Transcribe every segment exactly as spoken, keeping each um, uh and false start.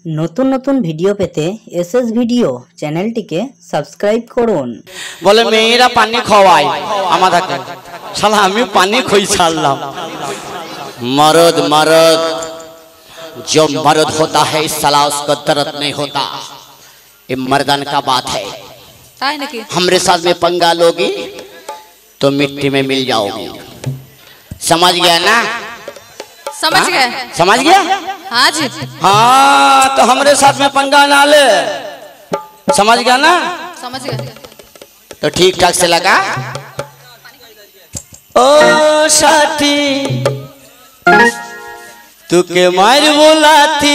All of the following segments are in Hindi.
নতুন নতুন ভিডিও পেতে এসএস ভিডিও চ্যানেলটিকে সাবস্ক্রাইব করুন। বলে মেয়েরা পানি খাওয়ায় আমাদেরকে, শালা আমি পানি খই ছাড়লাম। मर्द मर्द जो मर्द होता है इस साला उसको दर्द नहीं होता, ये मर्दान का बात है। हमारे साथ में पंगा लोगी तो मिट्टी में मिल जाओगी। समझ गया ना? समझ गया? समझ गया? हाँ जी। हाँ तो हमारे साथ में पंगा ना ले। समझ गया ना? समझ गया। तो ठीक ठाक से लगा। ओ साथी तू के मार बोलाती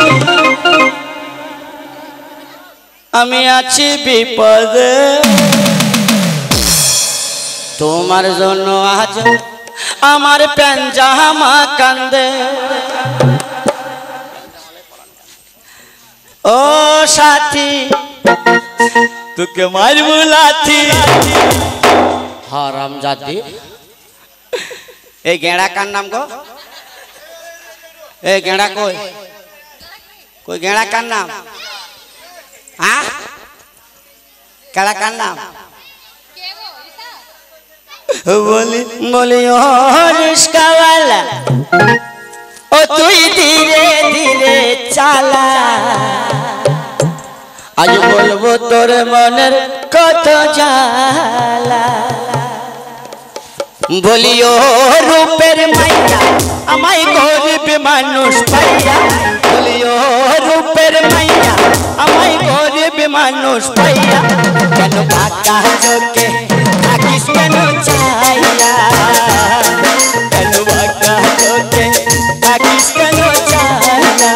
আমি আছি বিপদে, তোমার জন্য আজ আমার পেঞ্জামা কান্দে। ও সাথী তোকে মার বুলাথি হারাম জাতি। এই গেঁড়া কার নাম গো? ए गेड़ा कोई कोई गेड़ा का नाम? हाँ केड़ा का नाम? बोली बोली रिश्का वाला ओ तू धीरे धीरे चला, आज बोलबो तोर मनेर कत जाला। बोलियो रूपेर माइया আমায় গরিব মানুষ পাইয়া, বলিও রূপের মাইয়া আমায় গরিব মানুষ পাইয়া, কেন বাঁকা চোখে থাকিস কেন চাইয়া, কেন বাঁকা চোখে থাকিস কেন চাইয়া।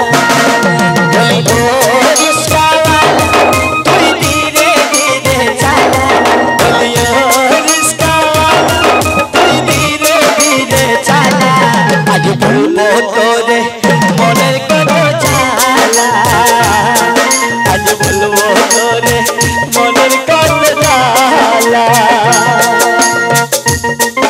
বলিও রিস্কাওয়ালা তুই ধীরে ধীরে চালা, বলিও রিস্কাওয়ালা তুই ধীরে ধীরে চালা, आज बोलबो तोरे मनेर कत जाला, आज बोलबो तोरे मनेर कत जाला।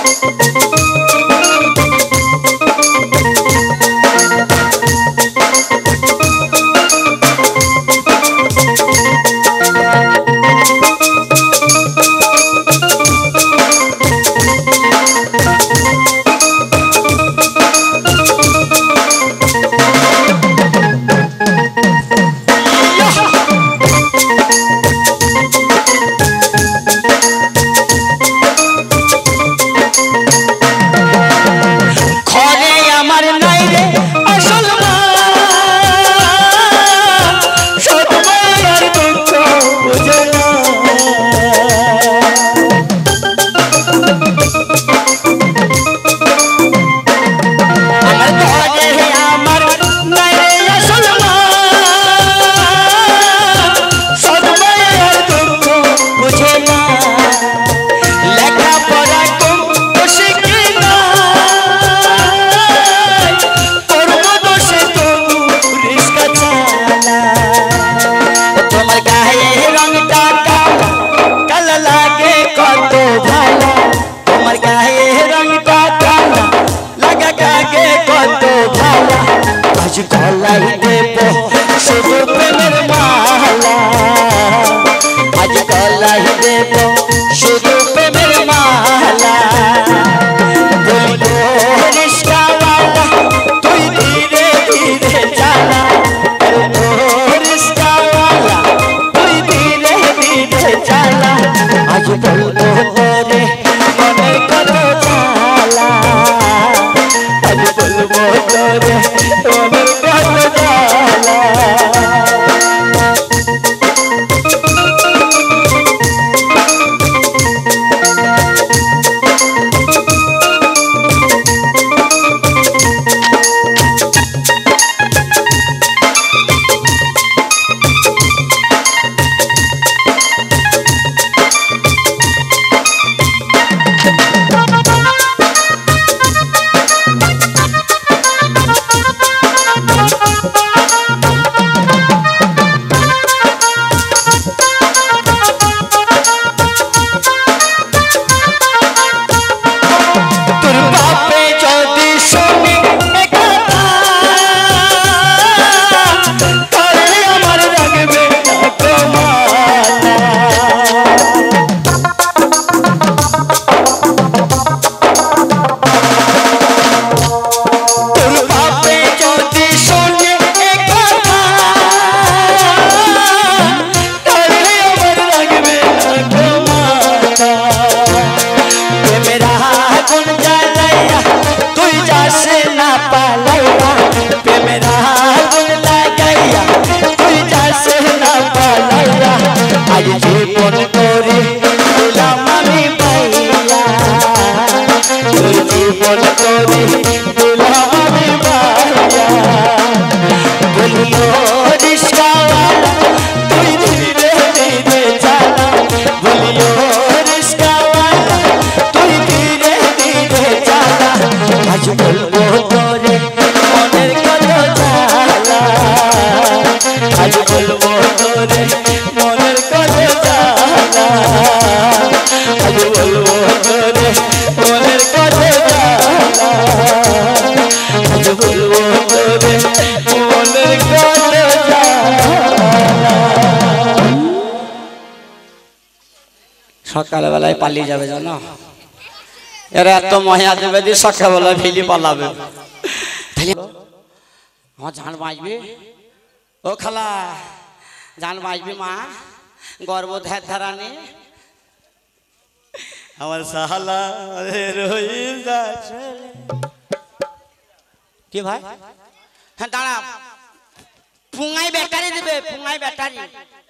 সকালবেলায় পালিয়ে যাবে জানো, এরা এত মহিলা দেবে যে সকালবেলায় ফেলি পালাবে। আমার জান বাঁচবে, ও খালা জান বাঁচবে মা, গর্ব ধ্যার ধারানি আমার সাহালা কি ভাই? হ্যাঁ দাঁড়া, পুঙ্গাই ব্যাটারি দেবে, পুঙ্গাই ব্যাটারি।